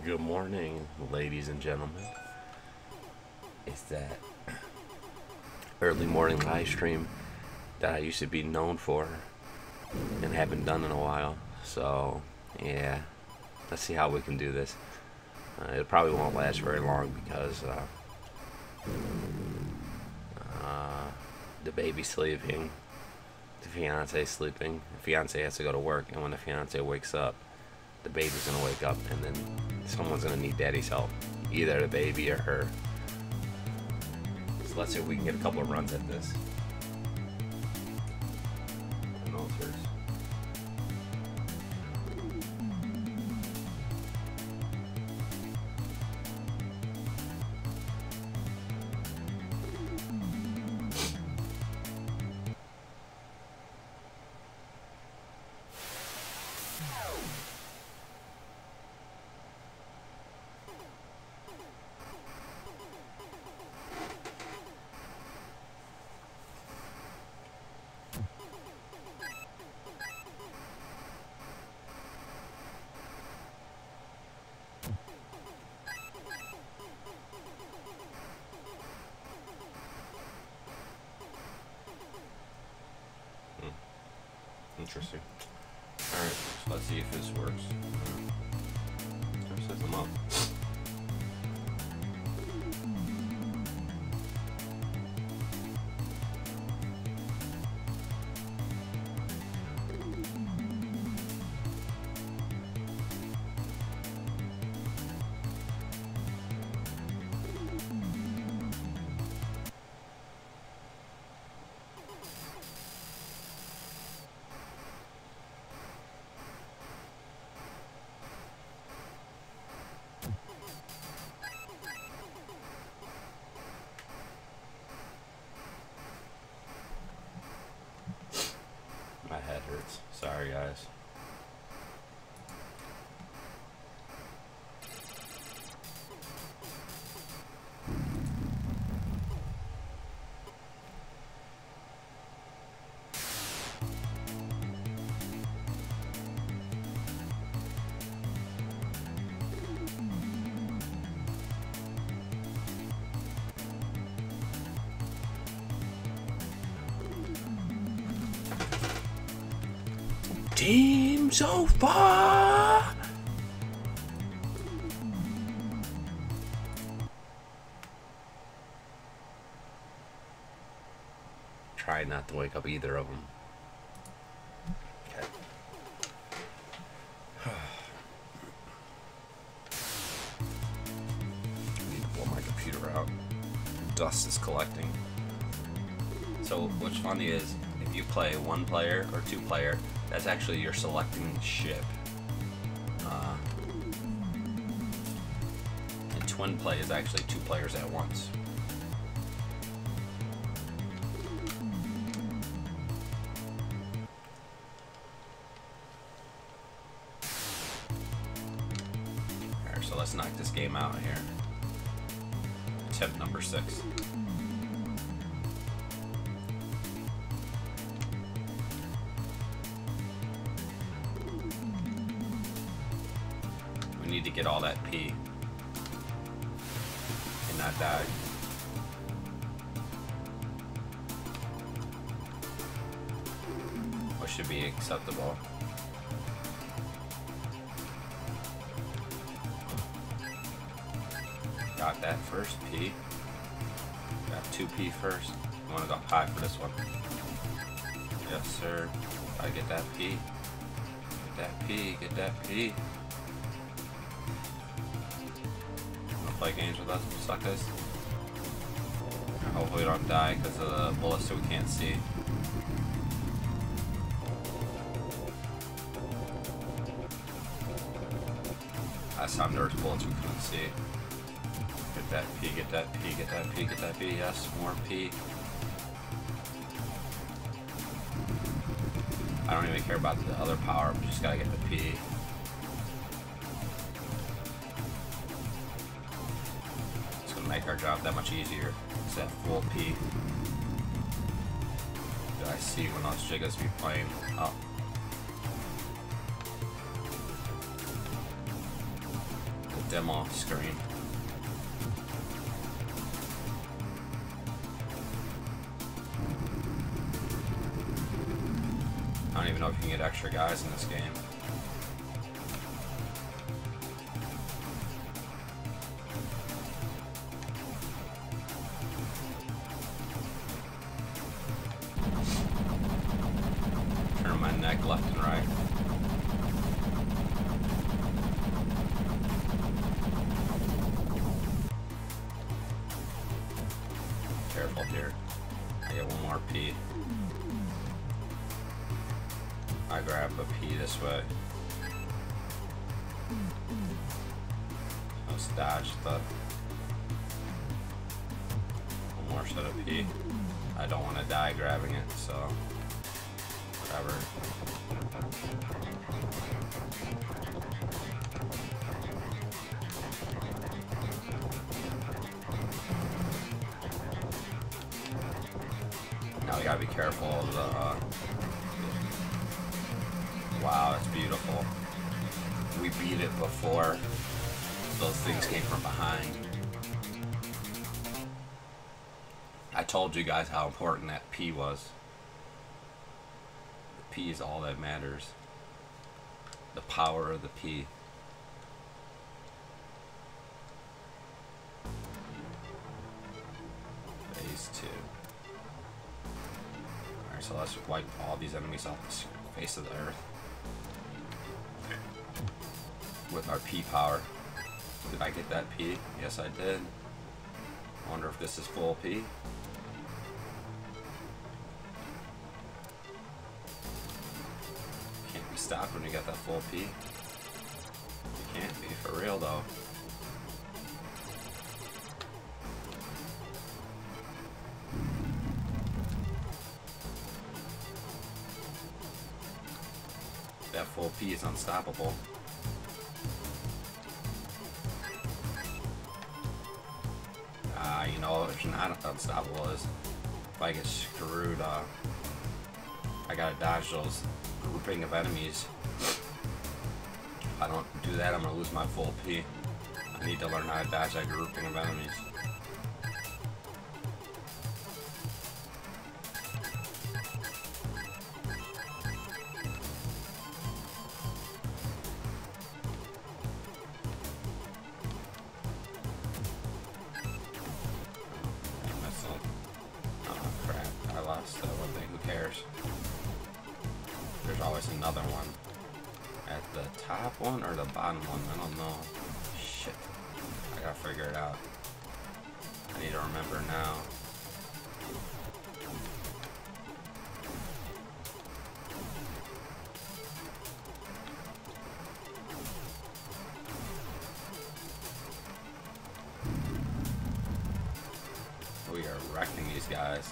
Good morning, ladies and gentlemen. It's that early morning live stream that I used to be known for and haven't done in a while. So, yeah, let's see how we can do this. It probably won't last very long because the baby's sleeping, the fiance's sleeping, the fiance has to go to work, and when the fiance wakes up, the baby's gonna wake up, and then someone's gonna need daddy's help, either the baby or her. So let's see if we can get a couple of runs at this. Interesting. Alright, so let's see if this works. Let's set them up. My head hurts. Sorry, guys. Team so far. Try not to wake up either of them. Okay. I need to blow my computer out. Dust is collecting. So what's funny is if you play one player or two player, that's actually you're selecting ship. And twin play is actually two players at once. Alright, so let's knock this game out here. Attempt number 6. We need to get all that P and not die. What should be acceptable? Got that first P. Got 2P first. I want to go high for this one. Yes, sir. Gotta get that P. Get that P. Get that P. Play games with us, suckers. Hopefully we don't die because of the bullets so we can't see. Last time there was bullets we couldn't see. Get that P, get that P, get that P, get that P, yes, more P. I don't even care about the other power, we just gotta get the P. Make our job that much easier. It's that full P. Do I see when those Jiggas be playing? Oh. demo screen. I don't even know if you can get extra guys in this game. Turn my neck left and right. Careful here. I get one more P. I grab a P this way. Let's dodge the one more set of P. I don't want to die grabbing it, so whatever. Now we gotta be careful of the wow, that's beautiful. We beat it before those things came from behind. I told you guys how important that P was. The P is all that matters. The power of the P. Phase 2. Alright, so let's wipe all these enemies off the face of the earth. With our P power. Did I get that P? Yes, I did. I wonder if this is full P. Can't be stopped when you got that full P. You can't be, for real though. That full P is unstoppable. You know, it's not unstoppable is if I get screwed, I gotta dodge those grouping of enemies. If I don't do that, I'm gonna lose my full P. I need to learn how to dodge that grouping of enemies. There's always another one. At the top one or the bottom one? I don't know. Shit. I gotta figure it out. I need to remember now. We are wrecking these guys.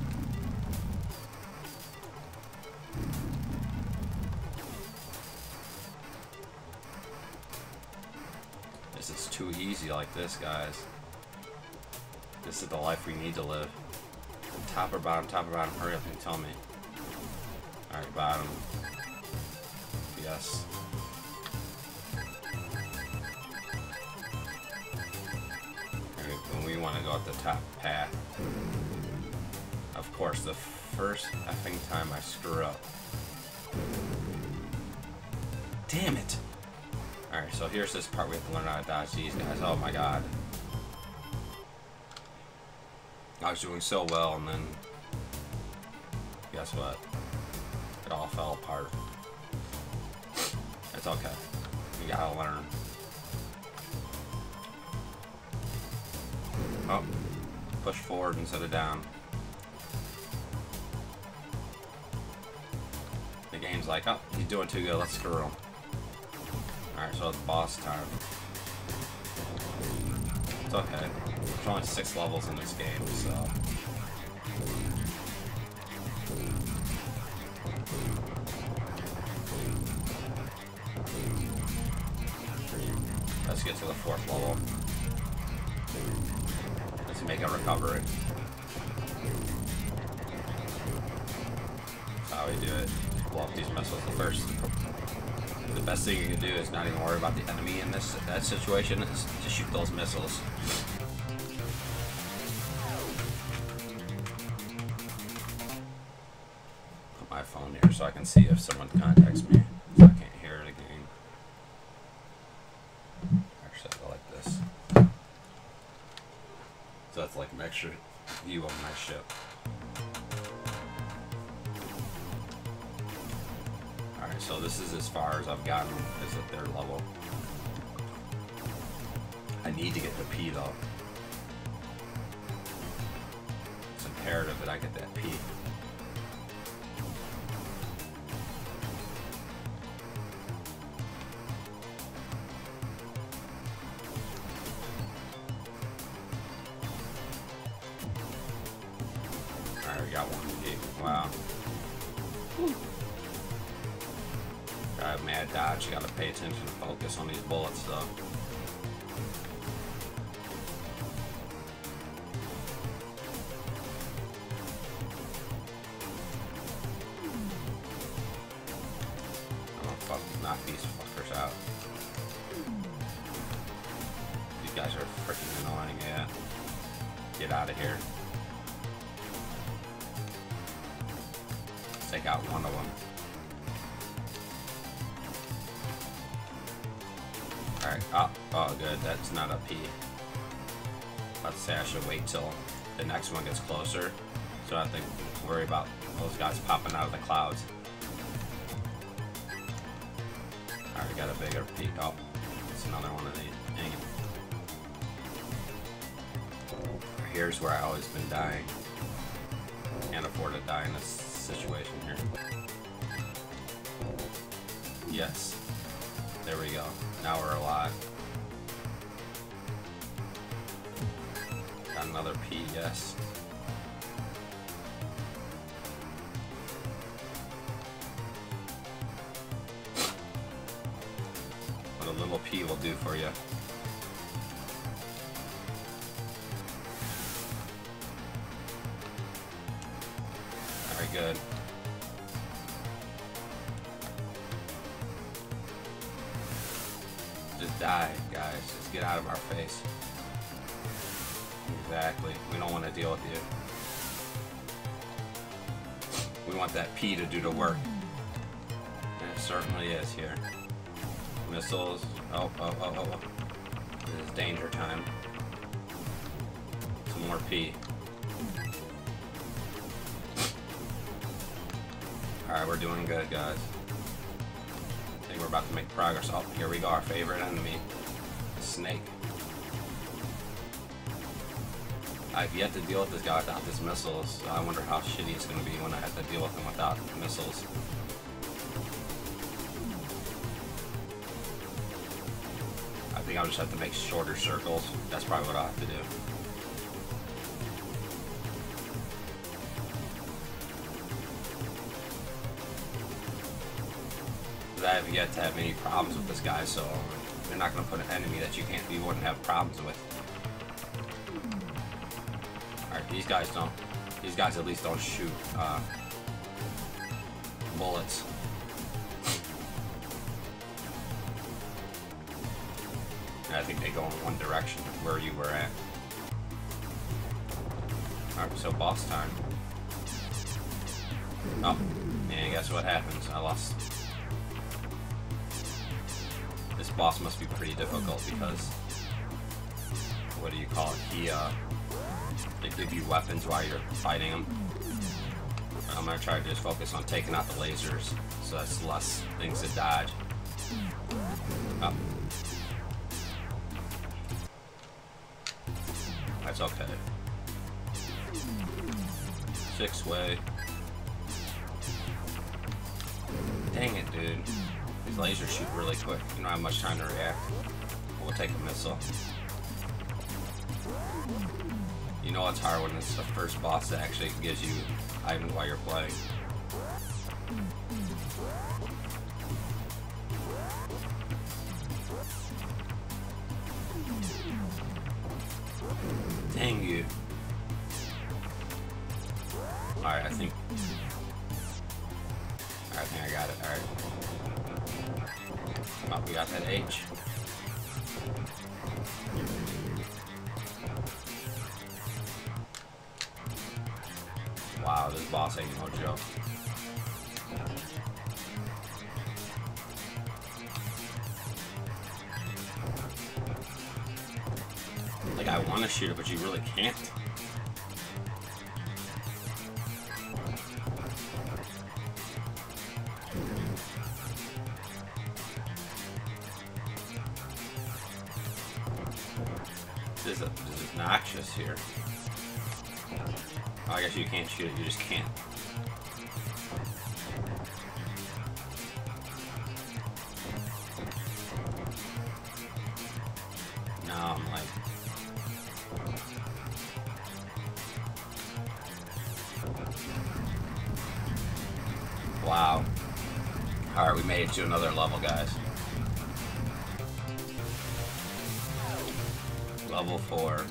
This is too easy like this, guys. This is the life we need to live. Top or bottom, hurry up and tell me. Alright, bottom. Yes. And we want to go at the top path. Of course, the first effing time I screw up. Damn it! Alright, so here's this part we have to learn how to dodge these guys. Oh my god. I was doing so well, and then guess what? It all fell apart. It's okay. We gotta learn. Oh, push forward instead of down. The game's like, oh, he's doing too good, let's screw him. Alright, so it's boss time. It's okay. There's only 6 levels in this game, so... Let's get to the 4th level. Let's make a recovery. That's how we do it. Blow up these missiles. The first The best thing you can do is not even worry about the enemy in that situation. Is to shoot those missiles. Put my phone here so I can see if someone contacts me. So I can't hear it again. Actually, I'll go like this. So that's like an extra view of my ship. Alright, so this is as far as I've gotten, is at their level. I need to get the P though. It's imperative that I get that P. Alright, we got one P. Wow. Gotta have mad dodge, you gotta pay attention and focus on these bullets though. Knock these fuckers out. These guys are freaking annoying, yeah. Get out of here. Let's take out one of them. Alright, oh good, that's not a P. Let's say I should wait till the next one gets closer, so I don't have to worry about those guys popping out of the clouds. Alright, we got a bigger peak. Oh, it's another one of these. Dang it. Here's where I've always been dying. Can't afford to die in this situation here. Yes. There we go. Now we're alive. Got another P, yes. What a little P will do for you. Very good. Just die, guys. Just get out of our face. Exactly. We don't want to deal with you. We want that P to do the work. And it certainly is here. Missiles. Oh. This is danger time. Some more P. Alright, we're doing good, guys. I think we're about to make progress. Oh, here we go, our favorite enemy. Snake. I've yet to deal with this guy without his missiles, so I wonder how shitty it's going to be when I have to deal with him without missiles. I think I'll just have to make shorter circles. That's probably what I'll have to do. I have yet to have any problems with this guy, so you're not going to put an enemy that you wouldn't have problems with. Alright, these guys at least don't shoot bullets. And I think they go in one direction, where you were at. Alright, so boss time. Oh, and guess what happens? I lost. This boss must be pretty difficult because, what do you call it? They give you weapons while you're fighting them. I'm gonna try to just focus on taking out the lasers, so that's less things to dodge. Oh. That's okay. 6-way. Dang it, dude. These lasers shoot really quick. You don't have much time to react. We'll take a missile. You know it's hard when it's the first boss that actually gives you items while you're playing. Dang you. I think I got it. Alright. Oh, we got that H. Wow, this boss ain't no joke. Like, I want to shoot it, but you really can't. This is obnoxious here. Oh, I guess you can't shoot it, you just can't. Now I'm like... Wow. Alright, we made it to another level, guys. Level 4.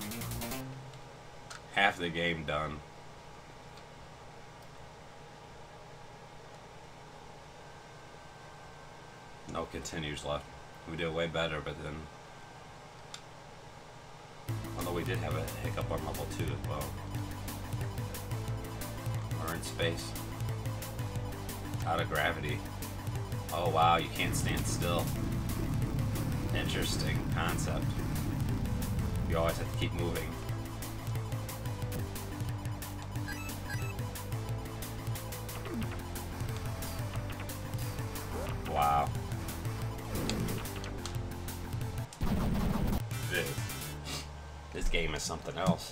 Half the game done. No continues left. We did way better, but then... Although we did have a hiccup on level 2 as well. We're in space. Out of gravity. Oh wow, you can't stand still. Interesting concept. You always have to keep moving. Wow. Dude. This game is something else.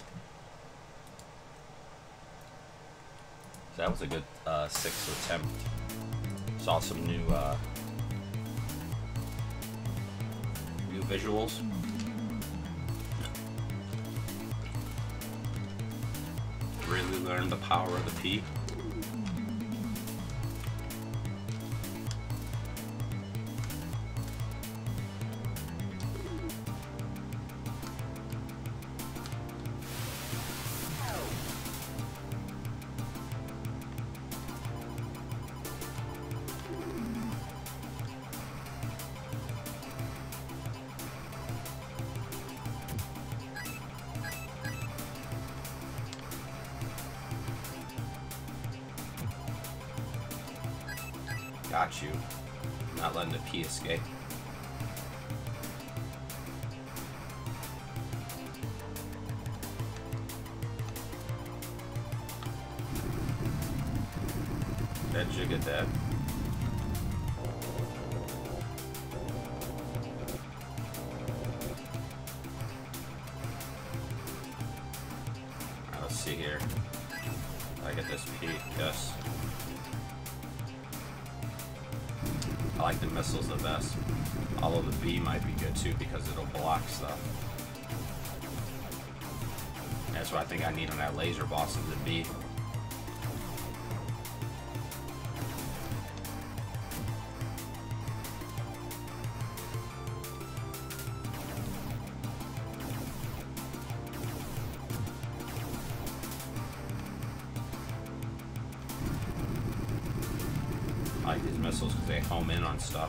So that was a good 6th attempt. Saw some new visuals. Really learned the power of the P. Got you. Not letting the P escape. That Jigga dead. Alright, let's see here. I get this P. Yes. I like the missiles the best. Although the B might be good too because it'll block stuff. That's what I think I need on that laser boss of the B. I like these missiles because they home in on stuff.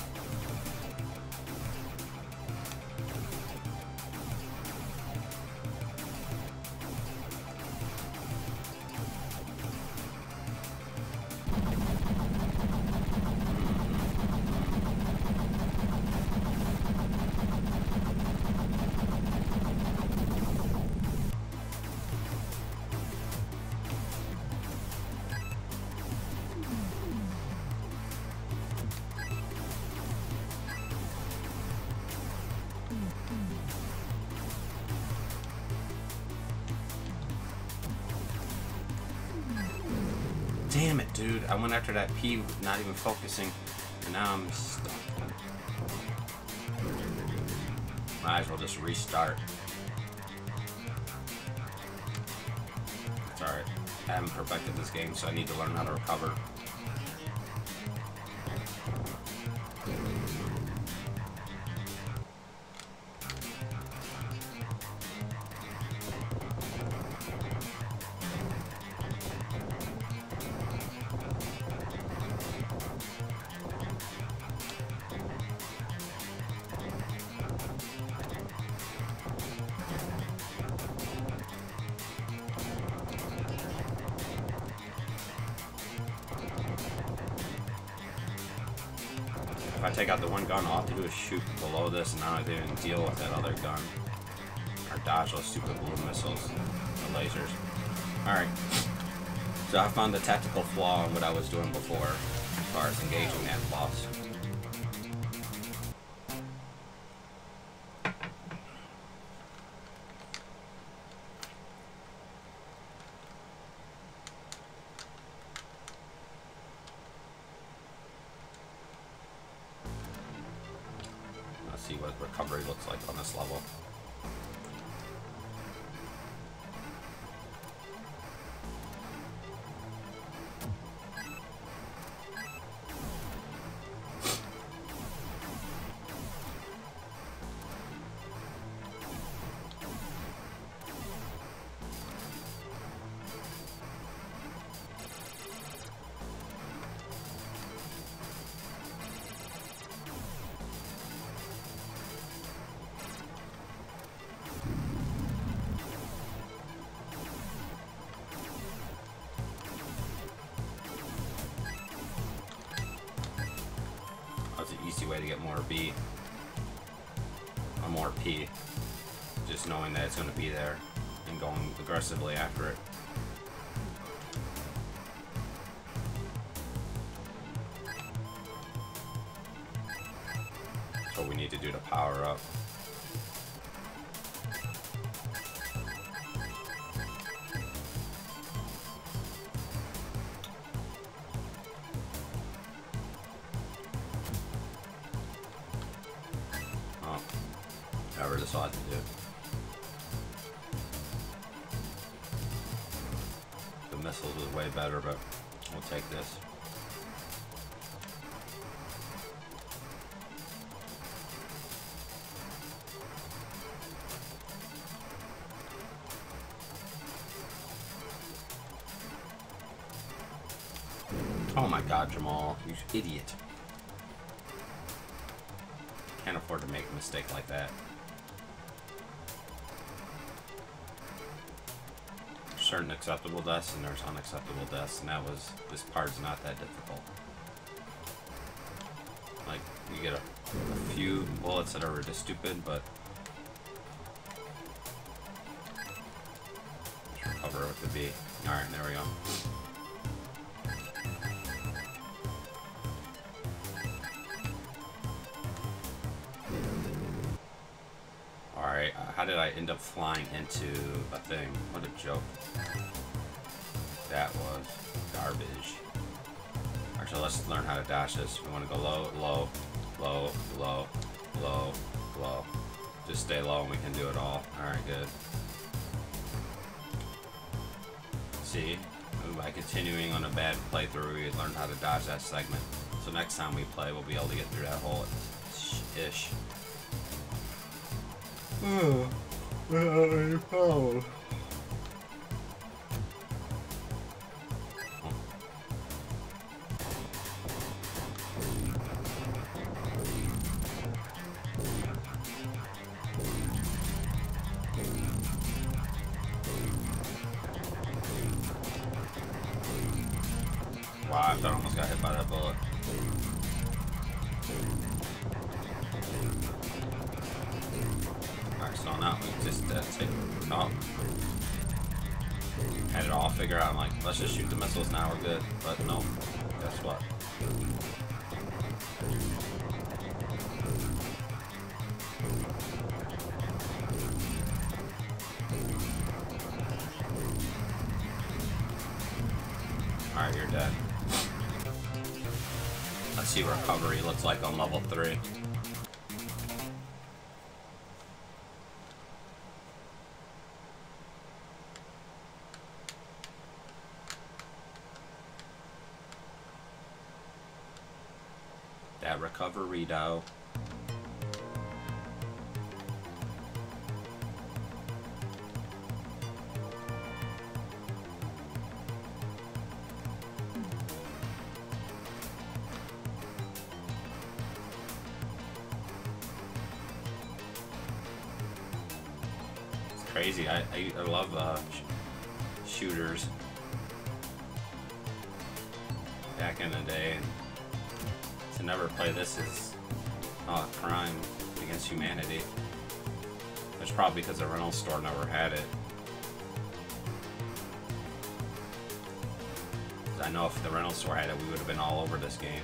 Damn it, dude. I went after that P, not even focusing, and now I'm stuck. Might as well just restart. It's alright. I haven't perfected this game, so I need to learn how to recover. if I take out the one gun, all I have to do is shoot below this, and now I don't even deal with that other gun. Or dodge those stupid blue missiles, the lasers. Alright. So I found the tactical flaw in what I was doing before, as far as engaging that boss. Let's see what recovery looks like on this level. Way to get more B or more P, just knowing that it's going to be there and going aggressively after it. That's what we need to do to power up. However, this ought to do. The missiles was way better, but we'll take this. Oh my god, Jamal, you idiot. Can't afford to make a mistake like that. Certain acceptable deaths and there's unacceptable deaths, and this part's not that difficult. Like, you get a few bullets that are just stupid, but let's recover with the B. Alright, there we go. Alright, how did I end up flying into a thing? What a joke. That was garbage. Alright, so let's learn how to dash this. We want to go low, low, low, low, low, low. Just stay low and we can do it all. Alright, good. See? By continuing on a bad playthrough, we learned how to dodge that segment. So next time we play, we'll be able to get through that whole ish. Oh. Wow, I thought I almost got hit by that bullet. Alright, so now we just take off. Had it all figured out. I'm like, let's just shoot the missiles now, we're good. But no, guess what? Alright, you're dead. Let's see what recovery looks like on level 3. That recovery though. Crazy. I love shooters back in the day. To never play this is a crime against humanity. It's probably because the rental store never had it. I know if the rental store had it, we would have been all over this game.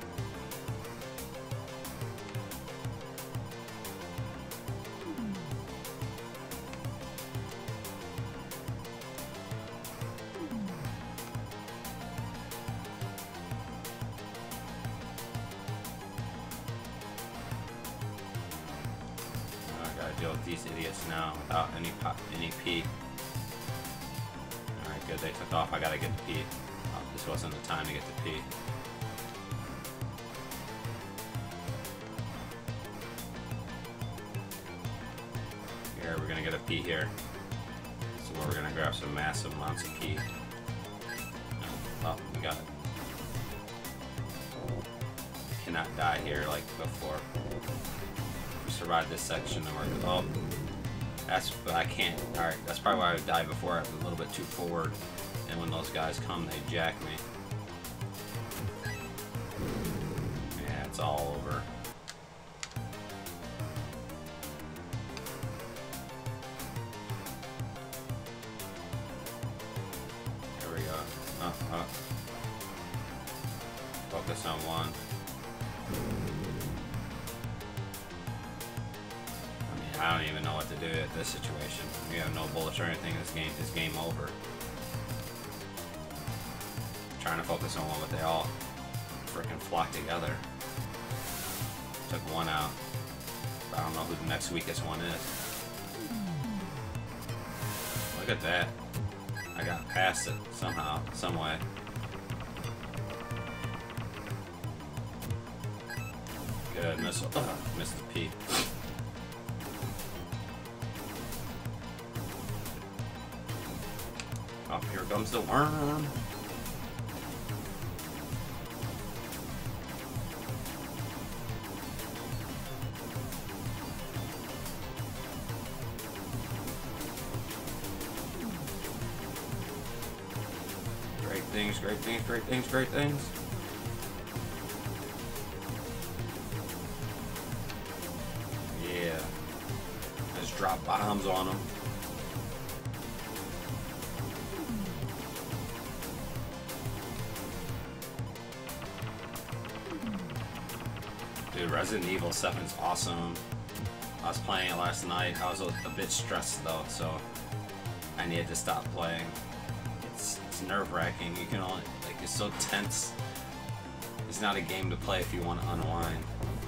I gotta deal with these idiots now without any P. Alright, good, they took off. I gotta get the P. This wasn't the time to get the P. Here, we're gonna get a P here. So we're gonna grab some massive amounts of P. Oh, we got it. Cannot die here like before. We survived this section and we're oh, but I can't. Alright, that's probably why I died before. I was a little bit too forward. And when those guys come, they jack me. Yeah, it's all over. Here we go. Focus on one. I mean, I don't even know what to do at this situation. We have no bullets or anything. This game over. Trying to focus on one, but they all freaking flock together. Took one out. I don't know who the next weakest one is. Look at that. I got past it somehow, some way. Good missile. Missed the P. Oh, here comes the worm. Great things, great things, great things. Yeah. Just drop bombs on them. Dude, Resident Evil 7 is awesome. I was playing it last night. I was a bit stressed though, so I needed to stop playing. It's nerve-wracking. You can only, like, it's so tense. It's not a game to play if you want to unwind.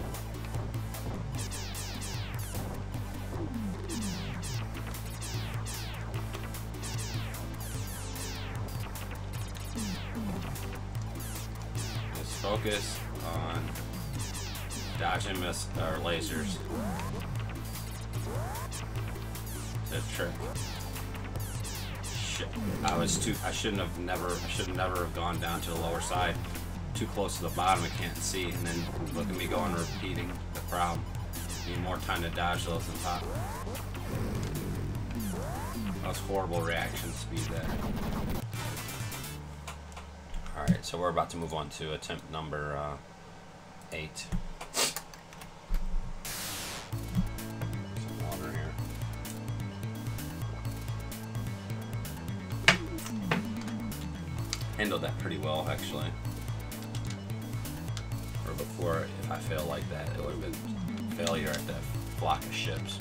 Just focus on dodging lasers. It's a trick. Shit. I should never have gone down to the lower side. Too close to the bottom, I can't see, and then look at me going repeating the problem. Need more time to dodge those on top. That was horrible reaction speed there. Alright, so we're about to move on to attempt number 8. Some water here. Handled that pretty well, actually. Or before, if I failed like that, it would have been failure at that flock of ships.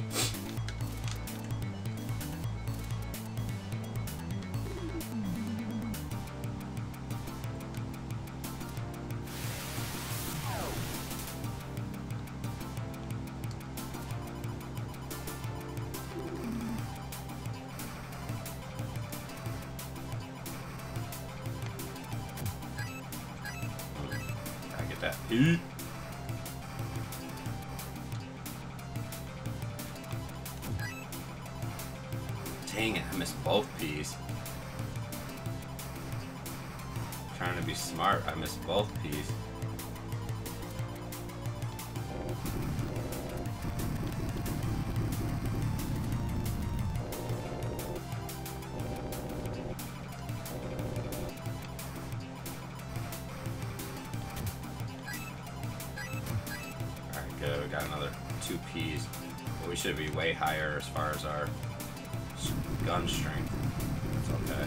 That P. Dang it, I missed both P's. Trying to be smart, I missed both P's. Okay, we got another 2 Ps. But we should be way higher as far as our gun strength. It's okay.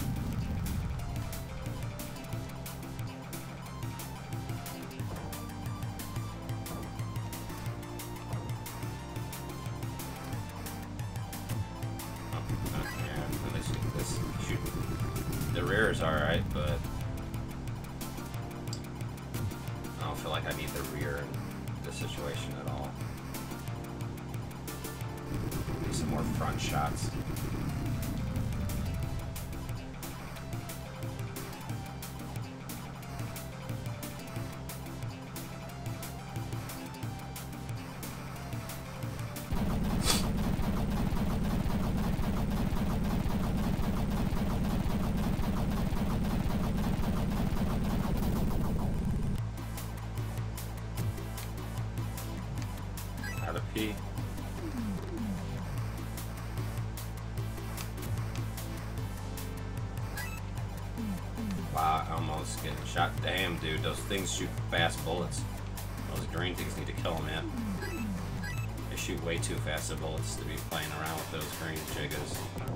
The rear is alright, but I don't feel like I need the rear in this situation at all. Need some more front shots. Out of P. Wow, almost getting shot. Damn, dude, those things shoot fast bullets. Those green things need to kill them, man. They shoot way too fast of bullets to be playing around with those green jiggas.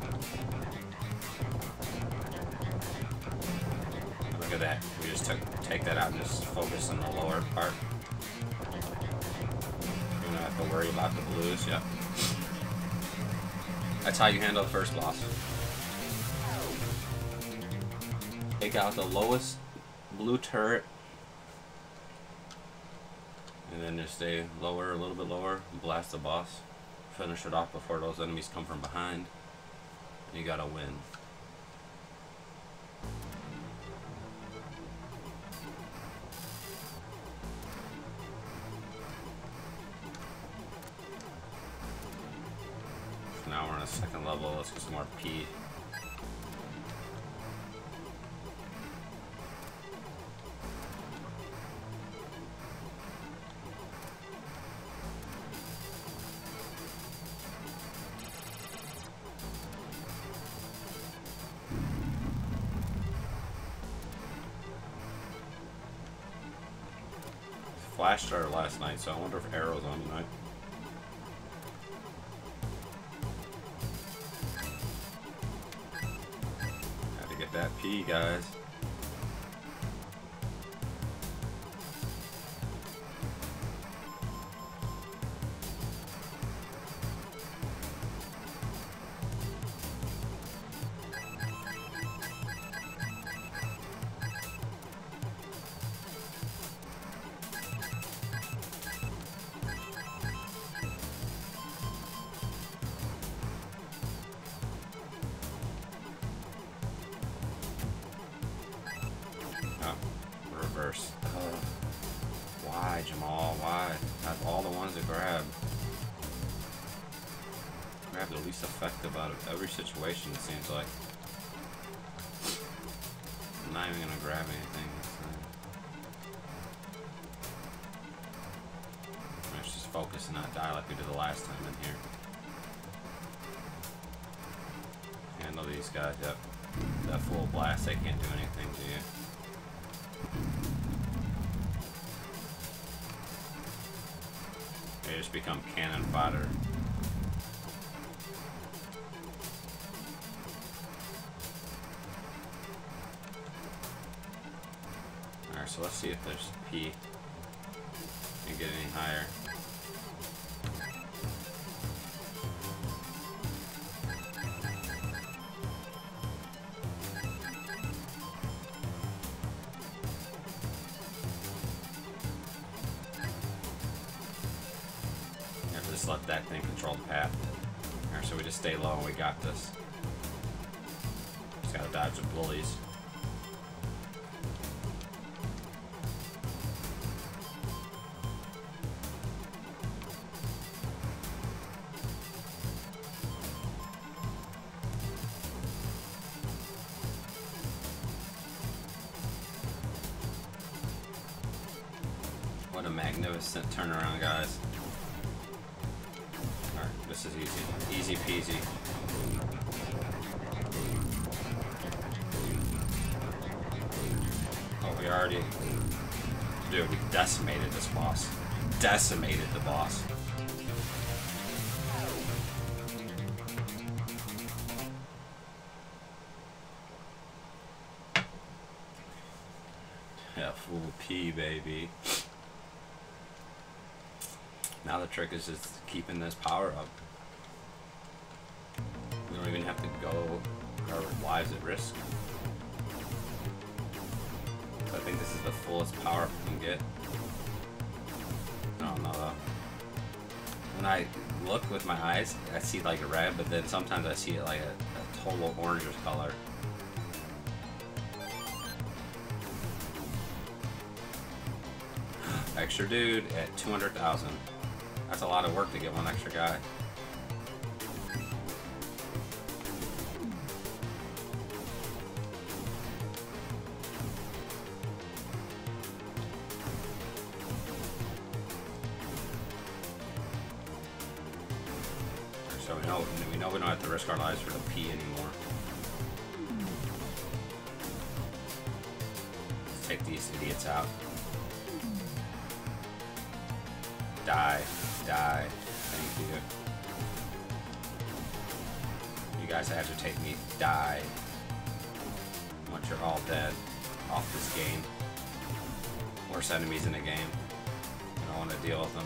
Look at that. We just take that out and just focus on the lower part. You don't have to worry about the blues. Yep. That's how you handle the first boss. Take out the lowest blue turret, and then just stay lower, a little bit lower, and blast the boss. Finish it off before those enemies come from behind. And you gotta win. So now we're on a second level. Let's get some more P. Flash started last night, so I wonder if Arrow's on tonight. Had to get that P, guys. Reverse. Why, Jamal? Why? Have all the ones to grab. Grab the least effective out of every situation, it seems like. I'm not even gonna grab anything. Let's just focus and not die like we did the last time in here. Handle these guys. Yep. That full blast, they can't do anything to you. They just become cannon fodder. Alright, so let's see if there's P. Can get any higher. Just let that thing control the path. Alright, so we just stay low and we got this. Just gotta dodge the bullies. What a magnificent turnaround, guys. This is easy. Easy peasy. Oh, we already... Dude, we decimated this boss. decimated the boss. Yeah, full P, baby. Now the trick is just keeping this power up. We don't even have to go our lives at risk. So I think this is the fullest power we can get. I don't know though. When I look with my eyes, I see like a red, but then sometimes I see it like a total orangish color. Extra dude at 200,000. That's a lot of work to get one extra guy. So we know we don't have to risk our lives for the P anymore. Let's take these idiots out. Die. Die. Thank you. You guys agitate me. Die. Once you're all dead off this game. Worst enemies in the game. I don't want to deal with them.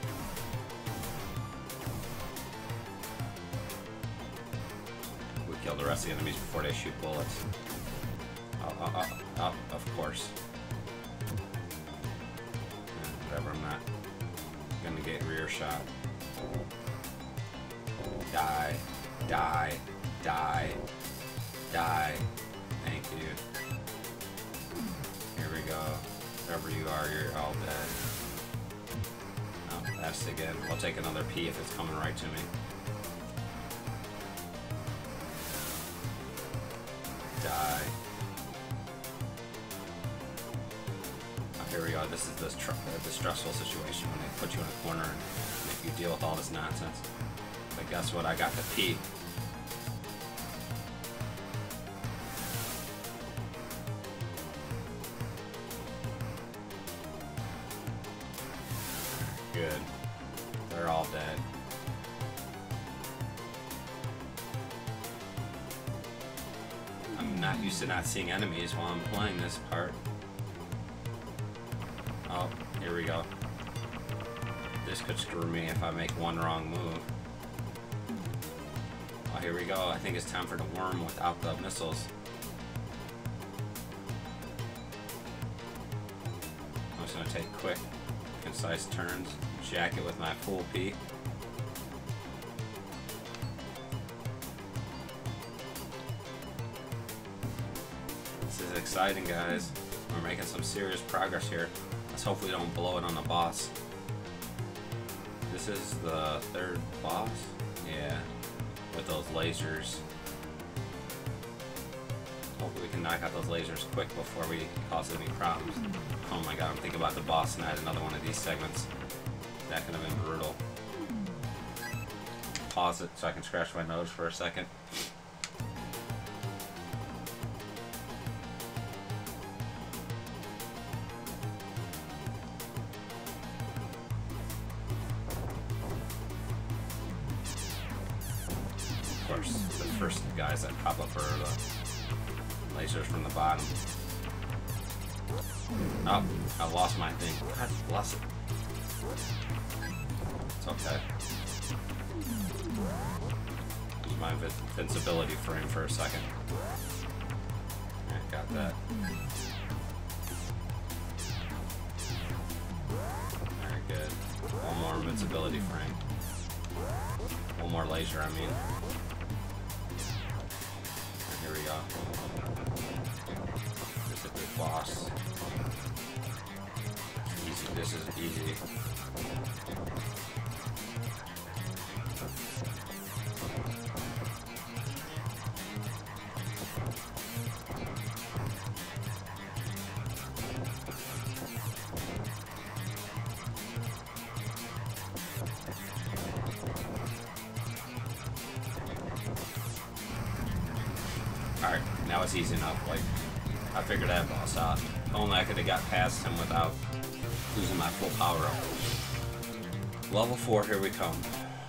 We kill the rest of the enemies before they shoot bullets. Oh, of course. Whatever, I'm not gonna get rear shot. Die. Die. Die. Die. Thank you. Here we go. Wherever you are, you're all dead. Oh, that's again. We'll take another P if it's coming right to me. Die. Here we go. This is the stressful situation when they put you in a corner and make you deal with all this nonsense. But guess what? I got the P. Good. They're all dead. I'm not used to not seeing enemies while I'm playing this part. Oh, here we go. This could screw me if I make one wrong move. Oh, here we go. I think it's time for the worm without the missiles. I'm just going to take quick, concise turns, jack it with my full P. This is exciting, guys. We're making some serious progress here. Let's hope we don't blow it on the boss. This is the third boss? Yeah. With those lasers. Hopefully we can knock out those lasers quick before we cause any problems. Oh my god, I'm thinking about the boss and I had another one of these segments. That could have been brutal. Pause it so I can scratch my nose for a second. Of course, the first guys that pop up are the lasers from the bottom. Oh, I lost my thing. God bless it. It's okay. Use my invincibility frame for a second. Alright, got that. Alright, good. One more invincibility frame. One more laser, I mean. And here we go. This is a big boss. Easy, this is easy. Alright, now it's easy enough. Like, I figured that boss out. If only I could have got past him without losing my full power up. Level 4, here we come.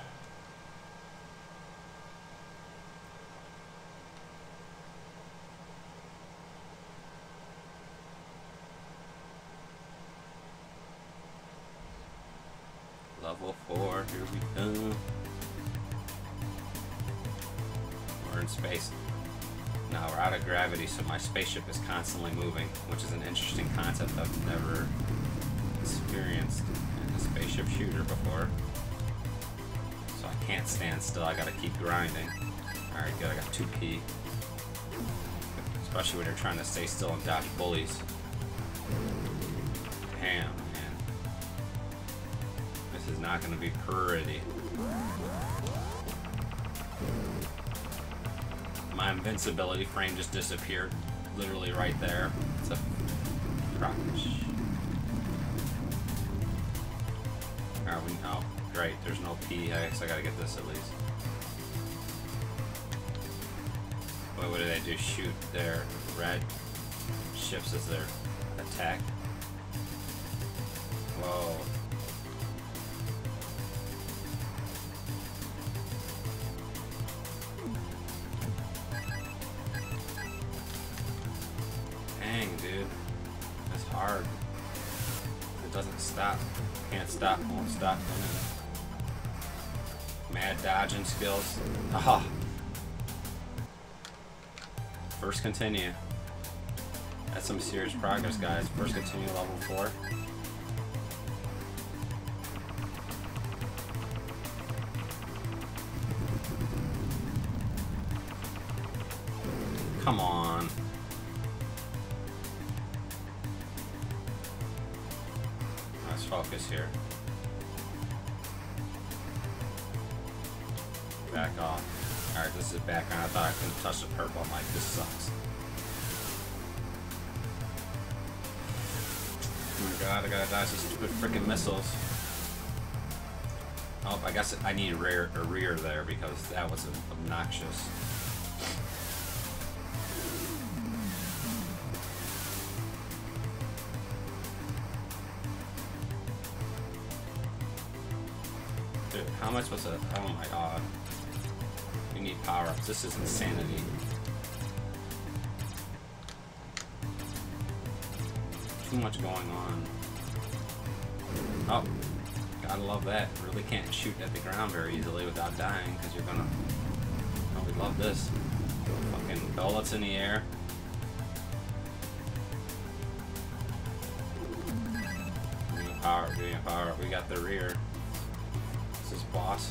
Level 4, here we come. We're in space. Now we're out of gravity, so my spaceship is constantly moving, which is an interesting concept I've never experienced in a spaceship shooter before. So I can't stand still, I gotta keep grinding. Alright, good, I got 2P. Especially when you're trying to stay still and dodge bullies. Damn, man. This is not gonna be pretty. My invincibility frame just disappeared. Literally right there. It's a crotch. Alright, oh, great. There's no P. I guess I gotta get this at least. Wait, what do they do? Shoot their red ships as their attack? Whoa. Dang, dude. That's hard. It doesn't stop. Can't stop. Won't stop. Mad dodging skills. Aha! First continue. That's some serious progress, guys. First continue level 4. Come on. Let's focus here. Back off. Alright, this is background. I thought I couldn't touch the purple. I'm like, this sucks. Oh my god, I gotta dodge these stupid freaking missiles. Oh, I guess I need a rear there because that was obnoxious. Dude, how much was it? Oh my god. We need power-ups. This is insanity. Too much going on. Oh, gotta love that. Really can't shoot at the ground very easily without dying because you're gonna... Oh, we love this. Fucking bullets in the air. Give me a power up. We got the rear. This is boss.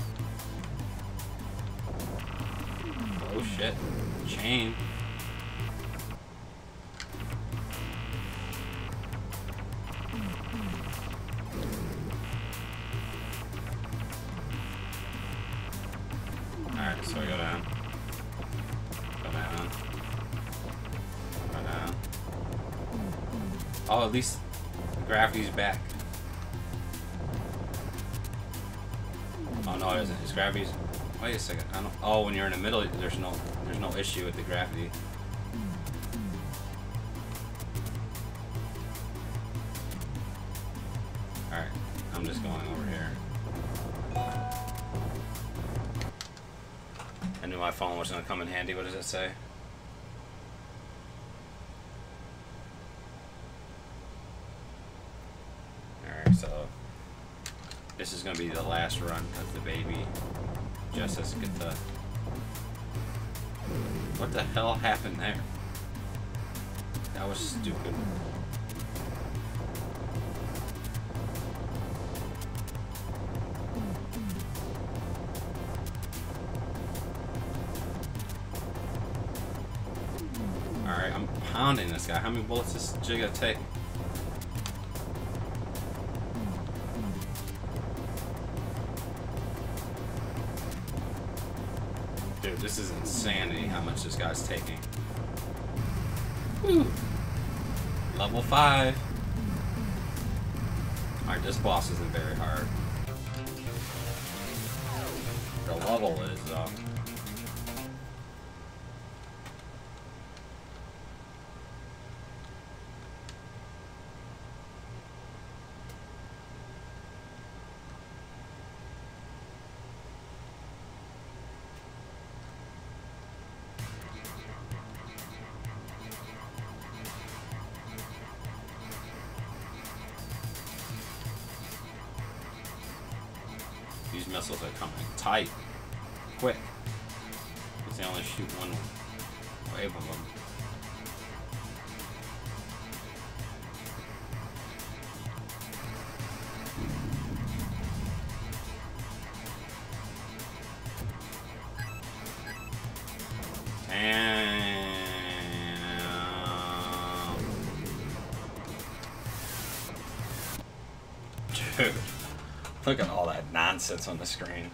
Oh shit. Chain. Alright, so I go down. Go down. Go down. Oh, at least gravity's back. Oh no, it isn't. It's gravity's. Wait a second. I don't. Oh, when you're in the middle, there's no issue with the gravity. All right, I'm just going over here. I knew my phone was gonna come in handy. What does it say? All right, so this is gonna be the last run because the baby just has to get the... What the hell happened there? That was stupid. Alright, I'm pounding this guy. How many bullets is this jig gonna take? Dude, this is insanity how much this guy's taking. Woo. Level 5. Alright, this boss isn't very hard. The level is, missiles are coming tight, quick. Because they only shoot one wave of them. Dude, look at all that nonsense on the screen.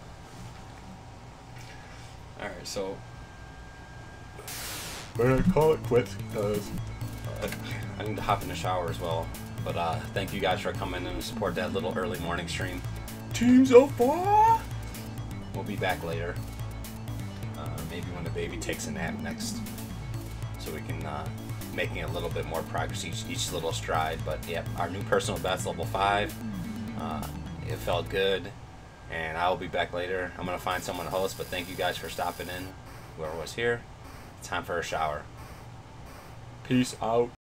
Alright, so we're gonna call it quits because I need to hop in the shower as well. But thank you guys for coming in and support that little early morning stream. Teams of 4! We'll be back later. Maybe when the baby takes a nap next. So we can making a little bit more progress each little stride. But yeah, our new personal best, level 5. It felt good, and I will be back later. I'm gonna find someone to host, but thank you guys for stopping in. Whoever was here, it's time for a shower. Peace out.